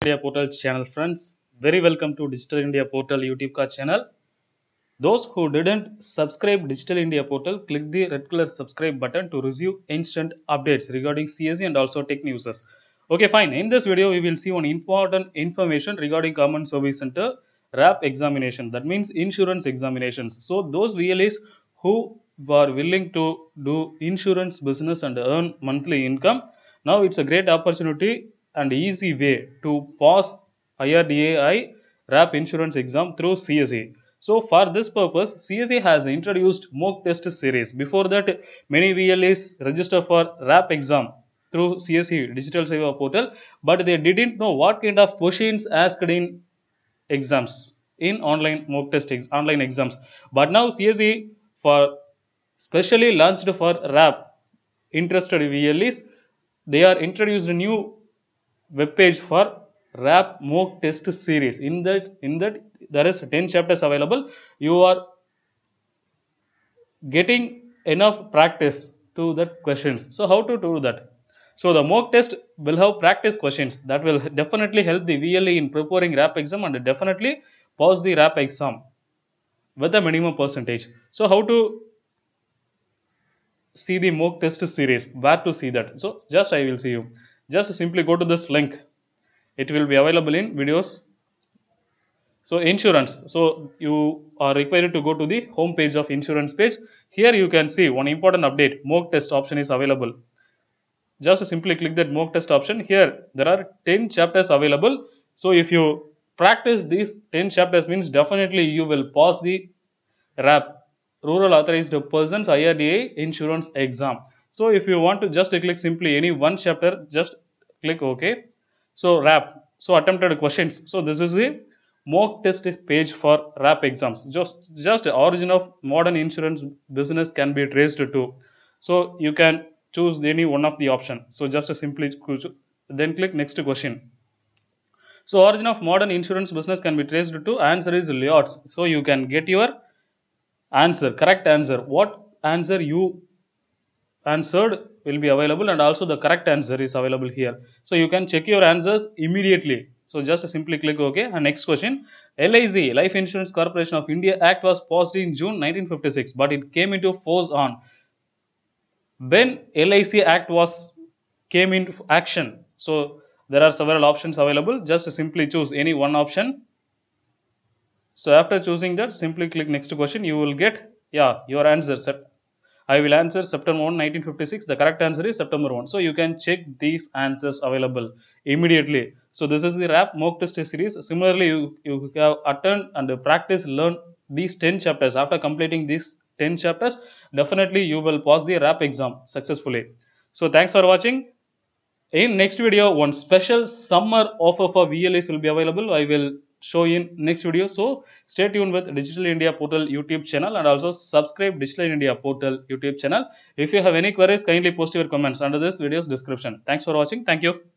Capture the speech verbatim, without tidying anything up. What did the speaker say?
India Portal channel, friends. Very welcome to Digital India Portal YouTube ka channel. Those who didn't subscribe Digital India Portal, click the red color subscribe button to receive instant updates regarding C S E and also tech news. Okay, fine. In this video, we will see one important information regarding Common Service Center R A P examination. That means insurance examinations. So those V L Es who are willing to do insurance business and earn monthly income, now it's a great opportunity and easy way to pass I R D A I R A P insurance exam through C S E. So for this purpose, C S E has introduced mock test series. Before that, many V L Es register for R A P exam through C S E Digital Seva portal, but they didn't know what kind of questions asked in exams in online mock test ex online exams. But now C S E for specially launched for R A P interested V L Es, they are introduced a new web page for R A P mock test series. In that, in that there is ten chapters available. You are getting enough practice to that questions. So how to do that? So the mock test will have practice questions that will definitely help the V L E in preparing R A P exam and definitely pass the R A P exam with a minimum percentage. So how to see the mock test series? Where to see that? So just I will see you. Just simply go to this link. It will be available in videos. So insurance. So you are required to go to the home page of insurance page. Here you can see one important update. Mock test option is available. Just simply click that mock test option. Here there are ten chapters available. So if you practice these ten chapters, means definitely you will pass the R A P, Rural Authorized Persons I R D A Insurance exam. So if you want to just click simply any one chapter, just click OK. So R A P. So attempted questions. So this is the mock test page for R A P exams. Just just origin of modern insurance business can be traced to. So you can choose any one of the option. So just simply choose, then click next question. So origin of modern insurance business can be traced to. Answer is Lloyd's. So you can get your answer, correct answer. What answer you answered will be available, and also the correct answer is available here. So you can check your answers immediately. So just simply click OK. And next question. L I C, Life Insurance Corporation of India Act was passed in June nineteen fifty-six, but it came into force on when L I C Act was came into action. So there are several options available. Just simply choose any one option. So after choosing that, simply click next question. You will get yeah your answer set. I will answer September first, nineteen fifty-six. The correct answer is September first. So you can check these answers available immediately. So this is the R A P mock test series. Similarly, you, you have attend and practice, learn these ten chapters. After completing these ten chapters, definitely you will pass the R A P exam successfully. So thanks for watching. In next video, one special summer offer for V L Es will be available. I will show in next video. So stay tuned with Digital India Portal YouTube channel and also subscribe Digital India Portal YouTube channel. If you have any queries, kindly post your comments under this video's description. Thanks for watching. Thank you.